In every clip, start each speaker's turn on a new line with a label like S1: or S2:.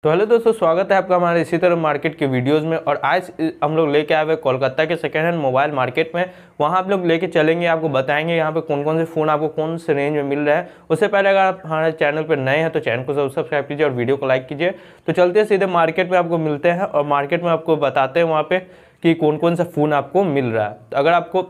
S1: तो हेलो दोस्तों, स्वागत है आपका हमारे इसी तरह मार्केट के वीडियोस में। और आज हम लोग लेके आए हुए कोलकाता के सेकेंड हैंड मोबाइल मार्केट में। वहाँ आप लोग लेके चलेंगे, आपको बताएंगे यहाँ पे कौन कौन से फ़ोन आपको कौन से रेंज में मिल रहा है। उससे पहले अगर आप हमारे चैनल पर नए हैं तो चैनल को सब्सक्राइब कीजिए और वीडियो को लाइक कीजिए। तो चलते हैं सीधे मार्केट में, आपको मिलते हैं और मार्केट में आपको बताते हैं वहाँ पर कि कौन कौन सा फ़ोन आपको मिल रहा है। तो अगर आपको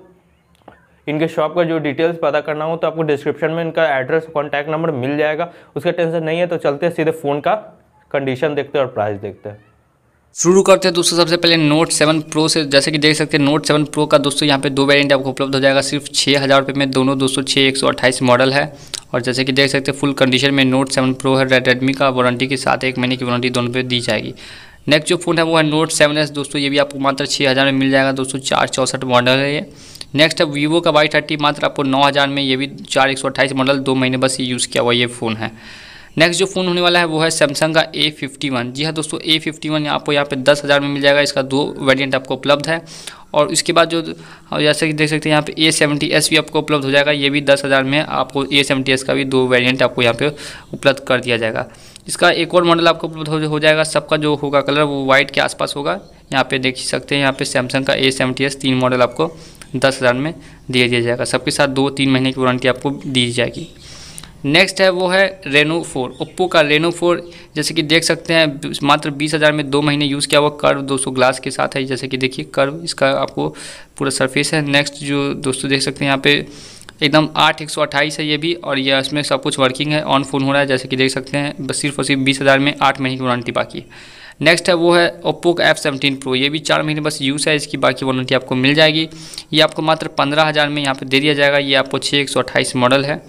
S1: इनके शॉप का जो डिटेल्स पता करना हो तो आपको डिस्क्रिप्शन में इनका एड्रेस कॉन्टैक्ट नंबर मिल जाएगा, उसका टेंशन नहीं है। तो चलते हैं सीधे फ़ोन का कंडीशन देखते हैं और प्राइस देखते हैं।
S2: शुरू करते हैं दोस्तों सबसे पहले नोट 7 प्रो से। जैसे कि देख सकते हैं नोट 7 प्रो का दोस्तों यहाँ पे दो वेरिएंट आपको उपलब्ध हो जाएगा सिर्फ 6,000 रुपये में। दोनों दोस्तों 6128 मॉडल है। और जैसे कि देख सकते हैं फुल कंडीशन में नोट 7 प्रो है। रेडमी का वारंटी के साथ 1 महीने की वारंटी दोनों पे दी जाएगी। नेक्स्ट जो फ़ोन है वो है नोट 7S दोस्तों, ये भी आपको मात्र 6,000 में मिल जाएगा दोस्तों। 464 मॉडल है ये। नेक्स्ट है वीवो का Y30 मात्र आपको 9,000 में, ये भी 4128 मॉडल, 2 महीने बस ये यूज़ किया हुआ ये फ़ोन है। नेक्स्ट जो फ़ोन होने वाला है वो है सैमसंग का A51। जी हाँ दोस्तों, A51 आपको यहाँ पे 10,000 में मिल जाएगा। इसका दो वेरिएंट आपको उपलब्ध है। और इसके बाद जो जैसे कि देख सकते हैं यहाँ पे A70s भी आपको उपलब्ध हो जाएगा, ये भी 10,000 में। आपको A70s का भी दो वेरिएंट आपको यहाँ पे उपलब्ध कर दिया जाएगा। इसका एक और मॉडल आपको उपलब्ध हो जाएगा। सबका जो होगा कलर वो वाइट के आसपास होगा। यहाँ पे देख सकते हैं यहाँ पे सैमसंग का A70s 3 मॉडल आपको 10,000 में दे दिया जाएगा। सबके साथ 2-3 महीने की वारंटी आपको दी जाएगी। नेक्स्ट है वो है रेनो 4, ओप्पो का रेनो 4। जैसे कि देख सकते हैं मात्र 20,000 में 2 महीने यूज़ किया हुआ कर्व 200 ग्लास के साथ है। जैसे कि देखिए कर्व इसका आपको पूरा सरफेस है। नेक्स्ट जो दोस्तों देख सकते हैं यहाँ पे एकदम 8128 है ये भी, और ये इसमें सब कुछ वर्किंग है, ऑन फ़ोन हो रहा है। जैसे कि देख सकते हैं बस सिर्फ और सिर्फ 20,000 में 8 महीने की वारंटी बाकी है। नेक्स्ट है वो है ओप्पो का F17 प्रो, ये भी 4 महीने बस यूज़ है, इसकी बाकी वारंटी आपको मिल जाएगी। ये आपको मात्र 15,000 में यहाँ पे दे दिया जाएगा। ये आपको 6128 मॉडल है।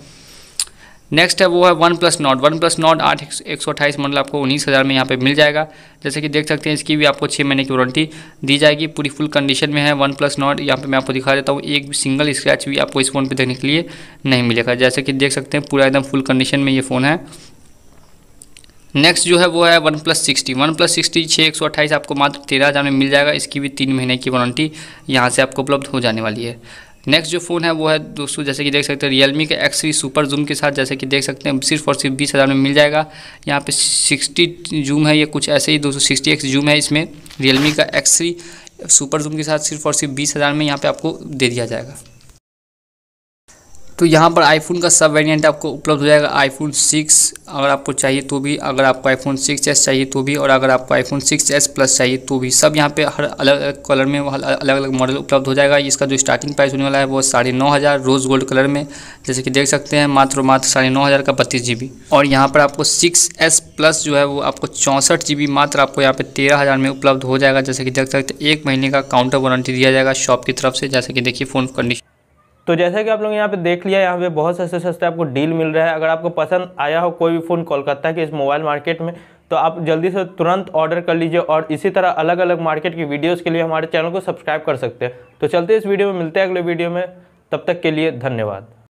S2: नेक्स्ट है वो है वन प्लस नॉट 8 128 मॉडल आपको 19,000 में यहाँ पे मिल जाएगा। जैसे कि देख सकते हैं इसकी भी आपको 6 महीने की वारंटी दी जाएगी। पूरी फुल कंडीशन में है वन प्लस नॉट। यहाँ पे मैं आपको दिखा देता हूँ, एक भी सिंगल स्क्रैच भी आपको इस फ़ोन पे देखने के लिए नहीं मिलेगा। जैसे कि देख सकते हैं पूरा एकदम फुल कंडीशन में ये फ़ोन है। नेक्स्ट जो है वो है वन प्लस 60 6128 आपको मात्र 13,000 में मिल जाएगा। इसकी भी 3 महीने की वारंटी यहाँ से आपको उपलब्ध हो जाने वाली है। नेक्स्ट जो फ़ोन है वो है दोस्तों, जैसे कि देख सकते हैं रियलमी के X3 सुपर जूम के साथ। जैसे कि देख सकते हैं सिर्फ और सिर्फ 20,000 में मिल जाएगा। यहाँ पे 60 जूम है, ये कुछ ऐसे ही 260x जूम है इसमें। रियलमी का X3 सुपर जूम के साथ सिर्फ और सिर्फ 20,000 में यहाँ पे आपको दे दिया जाएगा। तो यहाँ पर आईफोन का सब वेरिएंट आपको उपलब्ध हो जाएगा। आईफोन 6 अगर आपको चाहिए तो भी, अगर आपको आईफोन 6s चाहिए तो भी, और अगर आपको आईफोन 6s प्लस चाहिए तो भी, सब यहाँ पे हर अलग अलग कलर में अलग अलग मॉडल उपलब्ध हो जाएगा। इसका जो स्टार्टिंग प्राइस होने वाला है वो 9,500 रोज़ गोल्ड कलर में। जैसे कि देख सकते हैं मात्र 9,500 का 32 GB। और यहाँ पर आपको 6s प्लस जो है वो आपको 64 GB मात्र आपको यहाँ पे 13,000 में उपलब्ध हो जाएगा। जैसे कि देख सकते हैं 1 महीने का काउंटर वारंटी दिया जाएगा शॉप की तरफ से। जैसे कि देखिए फ़ोन कंडीशन।
S1: तो जैसा कि आप लोग यहाँ पे देख लिया, यहाँ पे बहुत सस्ते सस्ते आपको डील मिल रहा है। अगर आपको पसंद आया हो कोई भी फ़ोन कोलकाता के इस मोबाइल मार्केट में तो आप जल्दी से तुरंत ऑर्डर कर लीजिए। और इसी तरह अलग अलग मार्केट की वीडियोस के लिए हमारे चैनल को सब्सक्राइब कर सकते हैं। तो चलते इस वीडियो में मिलते हैं अगले वीडियो में, तब तक के लिए धन्यवाद।